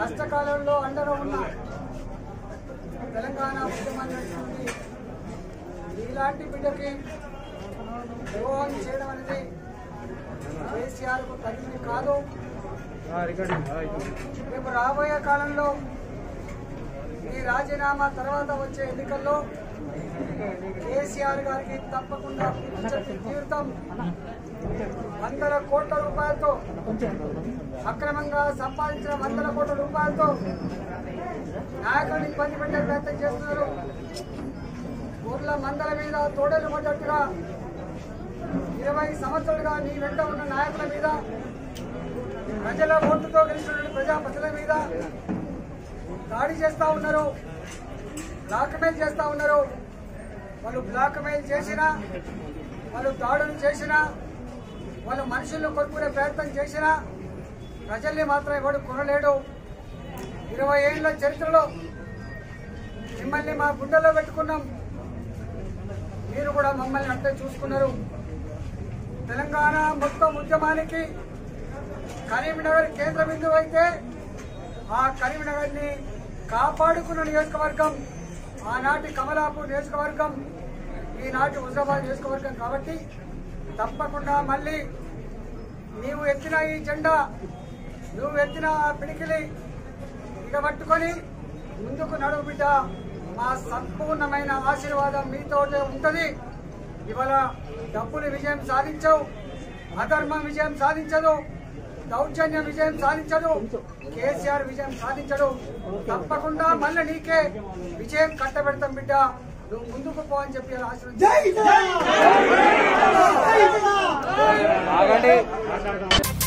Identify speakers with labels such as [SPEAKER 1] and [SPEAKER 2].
[SPEAKER 1] కష్టకాలంలో అండగా ఉన్న తెలంగాణ ఉద్యమాన్ని ఇలాంటి బిడ్డకి ద్రోహం చేయడం అనేది కేసీఆర్కు తగినది కాదు. రేపు రాబోయే కాలంలో ఈ రాజీనామా తర్వాత వచ్చే ఎన్నికల్లో కేసీఆర్ గారికి తప్పకుండా జీవితం వందల కోట్ల రూపాయలతో అక్రమంగా సంపాదించిన వందల కోట్ల రూపాయలతో నాయకులను ఇబ్బంది పెట్టే ప్రయత్నం చేస్తున్నారు. ఊర్ల మందల మీద తోడలు పడ్డట్టుగా 20 సంవత్సరాలుగా నీ వెంట ఉన్న నాయకుల మీద, ప్రజల ఓటుతో గెలిచినటువంటి ప్రజాప్రతినిధుల మీద దాడి చేస్తూ ఉన్నారు, బ్లాక్మెయిల్ చేస్తూ ఉన్నారు. వాళ్ళు బ్లాక్మెయిల్ చేసినా, వాళ్ళు దాడులు చేసినా, వాళ్ళు మనుషులను కొనుక్కునే ప్రయత్నం చేసినా ప్రజల్ని మాత్రం ఎవడు కొనలేడు. 20 ఏళ్ల చరిత్రలో మిమ్మల్ని మా గుండెల్లో పెట్టుకున్నాం, మీరు కూడా మమ్మల్ని అంటే చూసుకున్నారు. తెలంగాణ మొత్తం ఉద్యమానికి కరీంనగర్ కేంద్ర బిందువు అయితే ఆ కరీంనగర్ని కాపాడుకున్న నియోజకవర్గం ఆనాటి కమలాపూర్ నియోజకవర్గం, ఈనాటి హుజరాబాద్ నియోజకవర్గం. కాబట్టి తప్పకుండా మళ్ళీ నీవు ఎత్తిన ఈ జెండా, నువ్వు ఎత్తిన పిడికిలి ఇక పట్టుకొని ముందుకు నడువు బిడ్డ. మా సంపూర్ణమైన ఆశీర్వాదం మీతోటే ఉంటుంది. ఇవాళ డబ్బులు విజయం సాధించవు, అధర్మం విజయం సాధించదు, దౌర్జన్యం విజయం సాధించదు, కేసీఆర్ విజయం సాధించడు. తప్పకుండా మళ్ళీ నీకే విజయం కట్టబెడతాం బిడ్డ, నువ్వు ముందుకు పో అని చెప్పి ఆశీర్వదించారు.